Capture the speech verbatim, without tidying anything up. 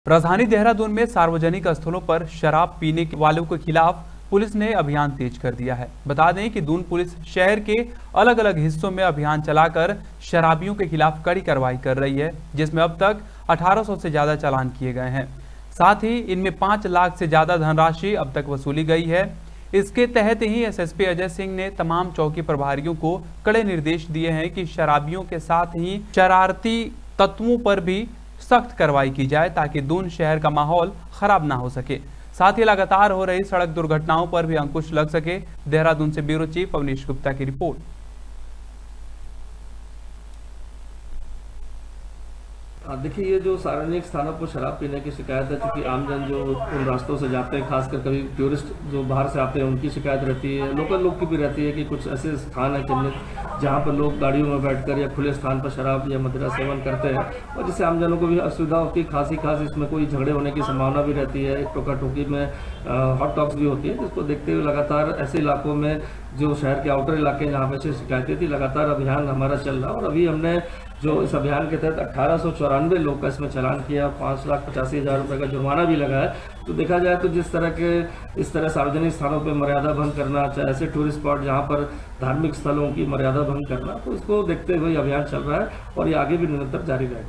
राजधानी देहरादून में सार्वजनिक स्थलों पर शराब पीने वालों के खिलाफ पुलिस ने अभियान तेज कर दिया है। बता दें कि दून पुलिस शहर के अलग अलग हिस्सों में अभियान चलाकर शराबियों के खिलाफ कड़ी कार्रवाई कर रही है, जिसमें अब तक अठारह सौ से ज्यादा चालान किए गए हैं। साथ ही इनमें पांच लाख से ज्यादा धनराशि अब तक वसूली गई है। इसके तहत ही एसएसपी अजय सिंह ने तमाम चौकी प्रभारियों को कड़े निर्देश दिए हैं कि शराबियों के साथ ही शरारती तत्वों पर भी सख्त कार्रवाई की जाए ताकि दून शहर का माहौल खराब ना हो सके। साथ ही लगातार हो रही सड़क दुर्घटनाओं पर भी अंकुश लग सके। देहरादून से ब्यूरो चीफ अवनीश गुप्ता की रिपोर्ट। देखिए, ये जो सार्वजनिक स्थानों पर शराब पीने की शिकायत है, क्योंकि आमजन जो उन रास्तों से जाते हैं, खासकर कभी टूरिस्ट जो बाहर से आते हैं उनकी शिकायत रहती है, लोकल लोग की भी रहती है कि कुछ ऐसे स्थान है चिन्हित जहाँ पर लोग गाड़ियों में बैठकर या खुले स्थान पर शराब या मदिरा सेवन करते हैं और जिससे आमजनों को भी असुविधा होती है। खासी खास इसमें कोई झगड़े होने की संभावना भी रहती है। एक टोका टोकी में हॉट टॉक्स भी होती है, जिसको देखते हुए लगातार ऐसे इलाकों में जो शहर के आउटर इलाके जहाँ पे से शिकायतें थी, लगातार अभियान हमारा चल रहा। और अभी हमने जो इस अभियान के तहत अठारह सौ चौरानवे लोग का इसमें चालान किया, पाँच लाख पचासी हज़ार रुपये का जुर्माना भी लगा है। तो देखा जाए तो जिस तरह के इस तरह सार्वजनिक स्थानों पर मर्यादा भंग करना, चाहे ऐसे टूरिस्ट स्पॉट जहाँ पर धार्मिक स्थलों की मर्यादा भंग करना, तो इसको देखते हुए अभियान चल रहा है और ये आगे भी निरंतर जारी रहेगा।